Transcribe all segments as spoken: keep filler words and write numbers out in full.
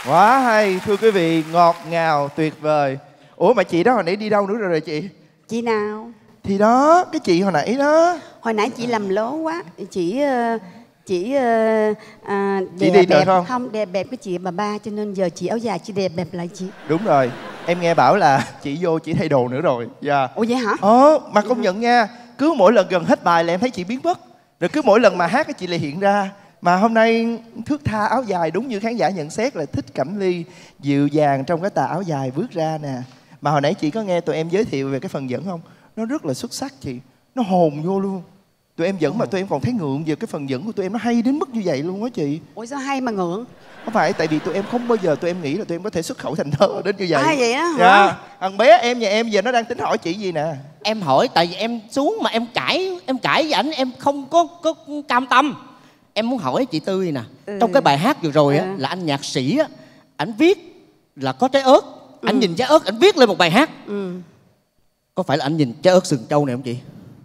Quá hay, thưa quý vị, ngọt ngào, tuyệt vời. Ủa mà chị đó hồi nãy đi đâu nữa rồi rồi chị? Chị nào? Thì đó, cái chị hồi nãy đó. Hồi nãy chị làm lố quá. Chị Chị à, Chị đi được không? Không, đẹp bẹp cái chị bà ba, cho nên giờ chị áo dài chị đẹp bẹp lại chị. Đúng rồi, em nghe bảo là chị vô chị thay đồ nữa rồi. Dạ. Ủa vậy hả? Ờ, mà công nhận nha, cứ mỗi lần gần hết bài là em thấy chị biến mất. Rồi cứ mỗi lần mà hát cái chị lại hiện ra. Mà hôm nay thước tha áo dài, đúng như khán giả nhận xét là Thích Cẩm Ly dịu dàng trong cái tà áo dài bước ra nè. Mà hồi nãy chị có nghe tụi em giới thiệu về cái phần dẫn không? Nó rất là xuất sắc chị, nó hồn vô luôn. Tụi em dẫn mà tụi em còn thấy ngượng về cái phần dẫn của tụi em, nó hay đến mức như vậy luôn á chị. Ủa sao hay mà ngượng? Không phải, tại vì tụi em không bao giờ tụi em nghĩ là tụi em có thể xuất khẩu thành thơ đến như vậy. À vậy đó hả? Dạ. Thằng bé em nhà em giờ nó đang tính hỏi chị gì nè. Em hỏi tại vì em xuống mà em cãi em cãi với ảnh em không có có cam tâm. Em muốn hỏi chị Tươi nè, ừ. trong cái bài hát vừa rồi á ừ. là anh nhạc sĩ á, ảnh viết là có trái ớt, ảnh ừ. nhìn trái ớt ảnh viết lên một bài hát. Ừ. Có phải là anh nhìn trái ớt sừng trâu này không chị?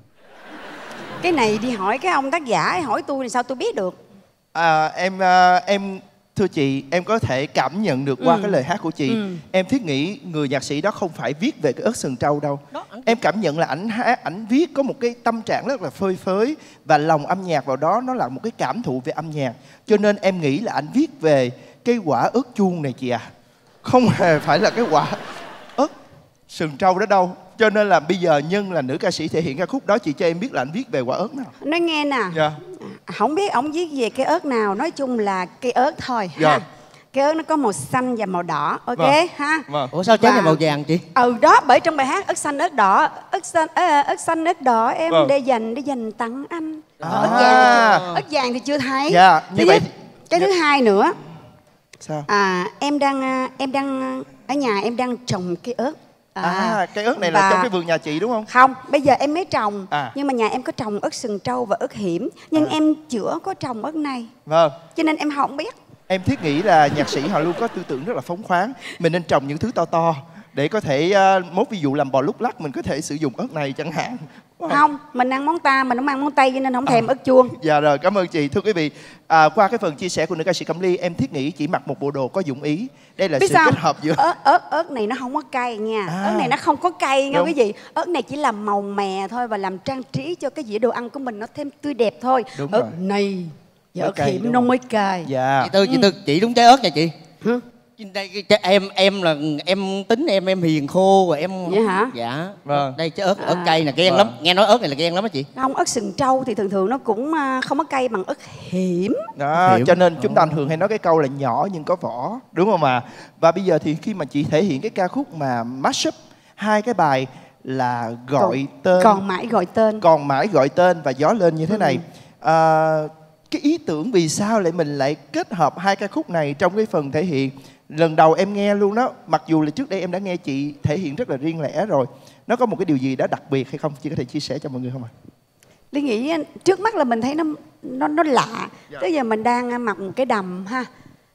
Cái này đi hỏi cái ông tác giả, hỏi tôi thì sao tôi biết được? À, em em thưa chị, em có thể cảm nhận được qua ừ. cái lời hát của chị. Ừ. Em thiết nghĩ người nhạc sĩ đó không phải viết về cái ớt sừng trâu đâu. Đó, anh... Em cảm nhận là ảnh hát, ảnh viết có một cái tâm trạng rất là phơi phới và lòng âm nhạc vào đó nó là một cái cảm thụ về âm nhạc. Cho nên em nghĩ là ảnh viết về cái quả ớt chuông này chị à. Không hề phải là cái quả ớt sừng trâu đó đâu. Cho nên là bây giờ nhân là nữ ca sĩ thể hiện ca khúc đó, chị cho em biết là anh viết về quả ớt nào. Nói nghe nè. Dạ. Không biết ông viết về cái ớt nào, nói chung là cây ớt thôi. Dạ. Ha. Cái ớt nó có màu xanh và màu đỏ, ok vâng. ha. Vâng. Ủa sao trái và... là màu vàng chị? Ừ đó, bởi trong bài hát ớt xanh ớt đỏ, ớt xanh à, ớt xanh ớt đỏ em vâng. để dành để dành tặng anh. À. Ớt vàng, ớt vàng thì chưa thấy. Dạ. Như vậy. Cái thứ hai nữa. Sao? À em đang em đang ở nhà em đang trồng cây ớt. À, à cây ớt này và... là trong cái vườn nhà chị đúng không? Không, bây giờ em mới trồng à. Nhưng mà nhà em có trồng ớt sừng trâu và ớt hiểm. Nhưng à. em chưa có trồng ớt này. Vâng. Cho nên em không biết. Em thiết nghĩ là nhạc sĩ họ luôn có tư tưởng rất là phóng khoáng. Mình nên trồng những thứ to to để có thể uh, mốt ví dụ làm bò lúc lắc mình có thể sử dụng ớt này chẳng hạn. Wow. Không, mình ăn món ta, mình không ăn món Tây cho nên không thèm à. ớt chuông. Dạ rồi, cảm ơn chị. Thưa quý vị, à, qua cái phần chia sẻ của nữ ca sĩ Cẩm Ly, em thiết nghĩ chị mặc một bộ đồ có dụng ý. Đây là biết sự sao? kết hợp giữa ớt, ớt ớt này nó không có cay nha. À. Ớt này nó không có cay nha quý vị. Ớt này chỉ làm màu mè thôi và làm trang trí cho cái dĩa đồ ăn của mình nó thêm tươi đẹp thôi. Đúng ớt rồi. này và ớt hiểm nó mới cay. Dạ. Chị Tư, chị Tư, chị đúng trái ớt nha chị. Hả? Đây, em em là em tính em em hiền khô rồi em. Vậy hả? Dạ. Vâng. Đây trái ớt à. ớt cay nè, ghen vâng. lắm. Nghe nói ớt này là ghen lắm á chị. Không, ớt sừng trâu thì thường thường nó cũng không có cay bằng ớt hiểm. Đó, hiểm. Cho nên chúng ta thường hay nói cái câu là nhỏ nhưng có vỏ, đúng không ạ? À? Và bây giờ thì khi mà chị thể hiện cái ca khúc mà mashup hai cái bài là gọi còn, tên, còn mãi gọi tên, còn mãi gọi tên và gió lên như thế này. Ừ. À, cái ý tưởng vì sao lại mình lại kết hợp hai ca khúc này trong cái phần thể hiện? Lần đầu em nghe luôn đó, mặc dù là trước đây em đã nghe chị thể hiện rất là riêng lẻ rồi. Nó có một cái điều gì đó đặc biệt hay không? Chị có thể chia sẻ cho mọi người không ạ? À? Lý nghĩ trước mắt là mình thấy nó nó nó lạ. Dạ. Tới giờ mình đang mặc một cái đầm ha,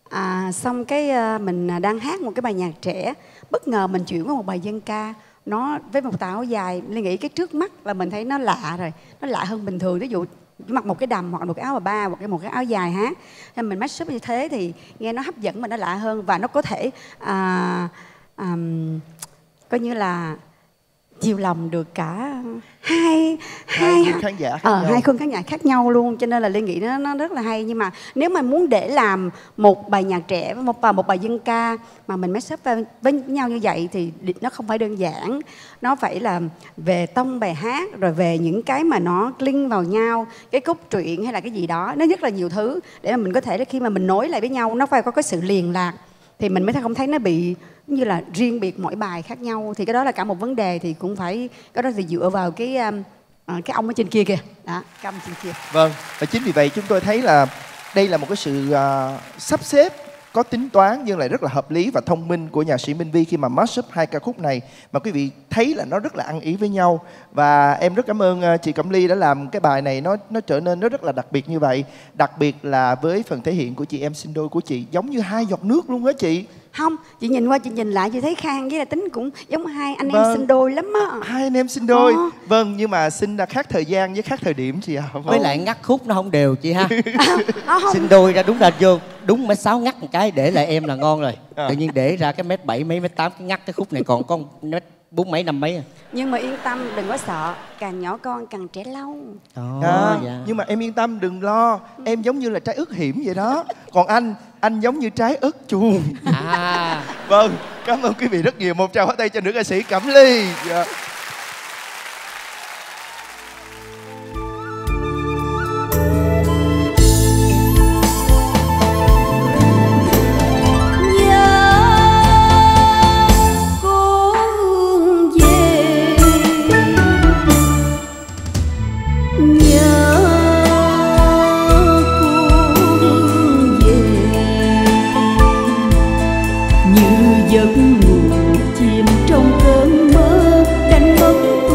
à, xong cái mình đang hát một cái bài nhạc trẻ, bất ngờ mình chuyển qua một bài dân ca. Nó với một tà áo dài, Lý nghĩ cái trước mắt là mình thấy nó lạ rồi, nó lạ hơn bình thường. Ví dụ mặc một cái đầm hoặc một cái áo bà ba hoặc một cái áo dài hát, nên mình mashup như thế thì nghe nó hấp dẫn mà nó lạ hơn và nó có thể à, à, coi như là chiều lòng được cả hai hai hai khán giả khác ờ, nhau. hai khuôn khán giả khác nhau luôn, cho nên là Lê nghĩ nó nó rất là hay. Nhưng mà nếu mà muốn để làm một bài nhạc trẻ và một, một bài dân ca mà mình mashup với nhau như vậy thì nó không phải đơn giản. Nó phải là về tông bài hát, rồi về những cái mà nó link vào nhau, cái cốt truyện hay là cái gì đó, nó rất là nhiều thứ để mà mình có thể khi mà mình nối lại với nhau nó phải có cái sự liền lạc thì mình mới không thấy nó bị như là riêng biệt mỗi bài khác nhau. Thì cái đó là cả một vấn đề, thì cũng phải cái đó thì dựa vào cái uh, cái ông ở trên kia kìa đó, cái ông trên kia. Vâng, và chính vì vậy chúng tôi thấy là đây là một cái sự uh, sắp xếp có tính toán nhưng lại rất là hợp lý và thông minh của nhạc sĩ Minh Vi khi mà mashup hai ca khúc này mà quý vị thấy là nó rất là ăn ý với nhau. Và em rất cảm ơn uh, chị Cẩm Ly đã làm cái bài này nó nó trở nên nó rất là đặc biệt như vậy. Đặc biệt là với phần thể hiện của chị em sinh đôi của chị giống như hai giọt nước luôn á chị. Không, chị nhìn qua chị nhìn lại chị thấy Khang với là Tính cũng giống hai anh Vâng. em sinh đôi lắm á. Hai anh em sinh đôi. Ờ. Vâng, nhưng mà sinh là khác thời gian với khác thời điểm chị ạ. À. Với lại ngắt khúc nó không đều chị ha. À, không. Sinh đôi ra đúng là vô đúng mét sáu ngắt một cái để lại em là ngon rồi. À. Tự nhiên để ra cái mét bảy mấy mét tám cái ngắt cái khúc này còn có mét bốn mấy năm mấy à. Nhưng mà yên tâm đừng có sợ, càng nhỏ con càng trẻ lâu. Đó, À, dạ. nhưng mà em yên tâm đừng lo, em giống như là trái ớt hiểm vậy đó. Còn anh, anh giống như trái ớt chuông. À. Vâng, cảm ơn quý vị rất nhiều. Một tràng pháo tay cho nữ ca sĩ Cẩm Ly. Dạ. Giấc ngủ chìm trong cơn mơ đánh mất